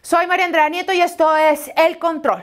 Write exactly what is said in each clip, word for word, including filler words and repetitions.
Soy María Andrea Nieto y esto es El Control.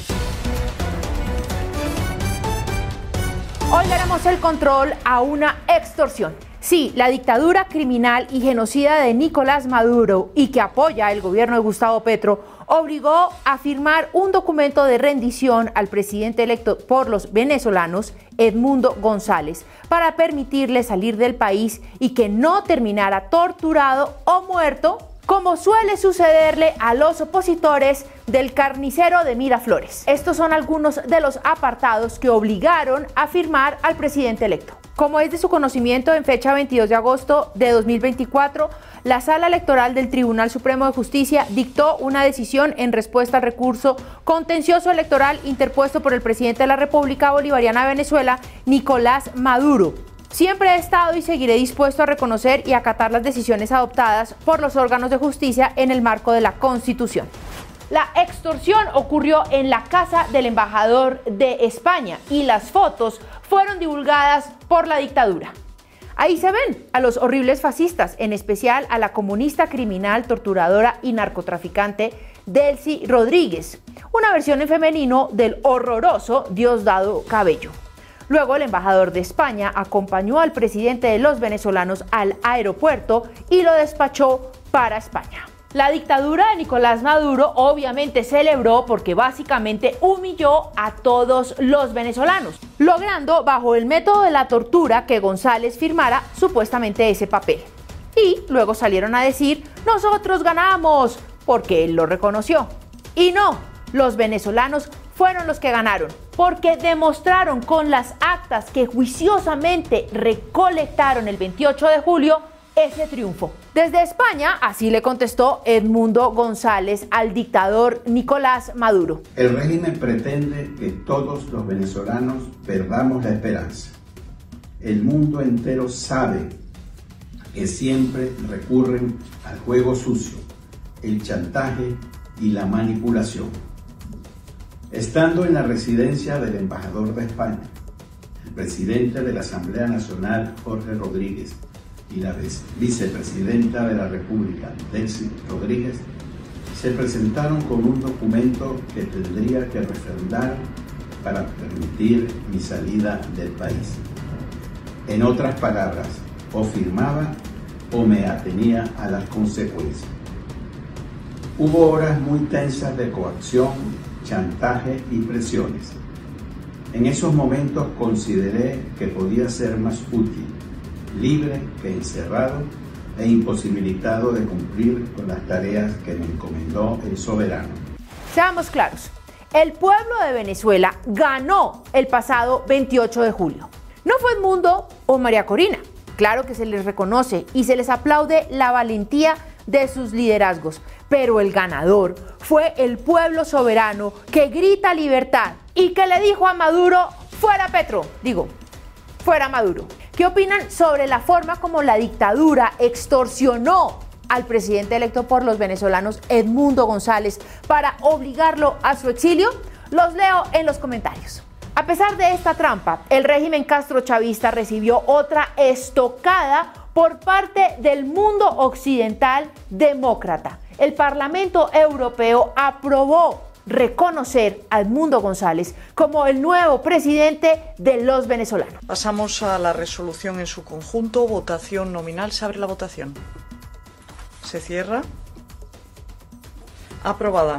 Hoy daremos el control a una extorsión. Sí, la dictadura criminal y genocida de Nicolás Maduro y que apoya el gobierno de Gustavo Petro obligó a firmar un documento de rendición al presidente electo por los venezolanos, Edmundo González, para permitirle salir del país y que no terminara torturado o muerto, como suele sucederle a los opositores del carnicero de Miraflores. Estos son algunos de los apartados que obligaron a firmar al presidente electo. Como es de su conocimiento, en fecha veintidós de agosto de dos mil veinticuatro, la Sala Electoral del Tribunal Supremo de Justicia dictó una decisión en respuesta al recurso contencioso electoral interpuesto por el presidente de la República Bolivariana de Venezuela, Nicolás Maduro. Siempre he estado y seguiré dispuesto a reconocer y acatar las decisiones adoptadas por los órganos de justicia en el marco de la Constitución. La extorsión ocurrió en la casa del embajador de España y las fotos fueron divulgadas por la dictadura. Ahí se ven a los horribles fascistas, en especial a la comunista criminal, torturadora y narcotraficante Delcy Rodríguez, una versión en femenino del horroroso Diosdado Cabello. Luego el embajador de España acompañó al presidente de los venezolanos al aeropuerto y lo despachó para España. La dictadura de Nicolás Maduro obviamente celebró porque básicamente humilló a todos los venezolanos, logrando bajo el método de la tortura que González firmara supuestamente ese papel. Y luego salieron a decir, nosotros ganamos, porque él lo reconoció. Y no, los venezolanos fueron los que ganaron, porque demostraron con las actas que juiciosamente recolectaron el veintiocho de julio ese triunfo. Desde España, así le contestó Edmundo González al dictador Nicolás Maduro. El régimen pretende que todos los venezolanos perdamos la esperanza. El mundo entero sabe que siempre recurren al juego sucio, el chantaje y la manipulación. Estando en la residencia del embajador de España, el presidente de la Asamblea Nacional, Jorge Rodríguez, y la vicepresidenta de la República, Delcy Rodríguez, se presentaron con un documento que tendría que refrendar para permitir mi salida del país. En otras palabras, o firmaba o me atenía a las consecuencias. Hubo horas muy tensas de coacción, chantaje y presiones. En esos momentos consideré que podía ser más útil, libre que encerrado e imposibilitado de cumplir con las tareas que me encomendó el soberano. Seamos claros, el pueblo de Venezuela ganó el pasado veintiocho de julio. No fue Edmundo o María Corina. Claro que se les reconoce y se les aplaude la valentía de sus liderazgos, pero el ganador fue el pueblo soberano que grita libertad y que le dijo a Maduro, fuera Petro, digo, fuera Maduro. ¿Qué opinan sobre la forma como la dictadura extorsionó al presidente electo por los venezolanos, Edmundo González, para obligarlo a su exilio? Los leo en los comentarios. A pesar de esta trampa, el régimen castrochavista recibió otra estocada por parte del mundo occidental demócrata. El Parlamento Europeo aprobó reconocer a Edmundo González como el nuevo presidente de los venezolanos. Pasamos a la resolución en su conjunto. Votación nominal. Se abre la votación. Se cierra. Aprobada.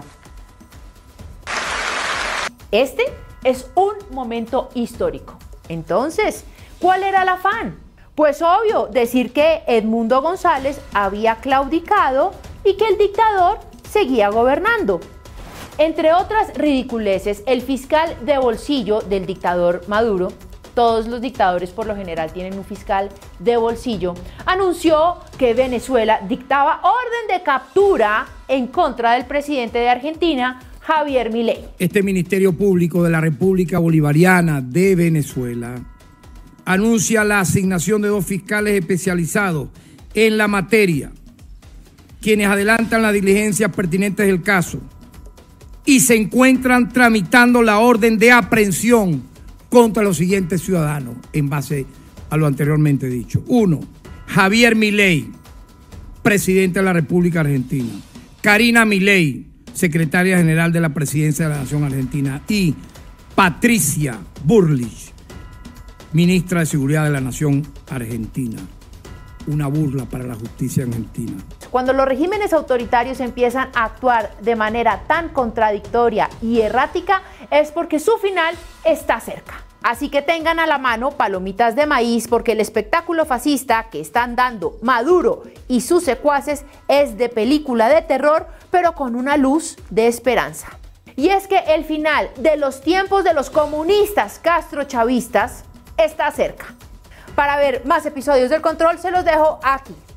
Este es un momento histórico. Entonces, ¿cuál era el afán? Pues obvio, decir que Edmundo González había claudicado y que el dictador seguía gobernando. Entre otras ridiculeces, el fiscal de bolsillo del dictador Maduro, todos los dictadores por lo general tienen un fiscal de bolsillo, anunció que Venezuela dictaba orden de captura en contra del presidente de Argentina, Javier Milei. Este Ministerio Público de la República Bolivariana de Venezuela anuncia la asignación de dos fiscales especializados en la materia, quienes adelantan las diligencias pertinentes del caso y se encuentran tramitando la orden de aprehensión contra los siguientes ciudadanos en base a lo anteriormente dicho. Uno, Javier Milei, presidente de la República Argentina. Karina Milei, secretaria general de la Presidencia de la Nación Argentina, y Patricia Bullrich, ministra de Seguridad de la Nación Argentina. Una burla para la justicia argentina. Cuando los regímenes autoritarios empiezan a actuar de manera tan contradictoria y errática, es porque su final está cerca. Así que tengan a la mano palomitas de maíz, porque el espectáculo fascista que están dando Maduro y sus secuaces es de película de terror, pero con una luz de esperanza. Y es que el final de los tiempos de los comunistas castrochavistas está cerca. Para ver más episodios del Control, se los dejo aquí.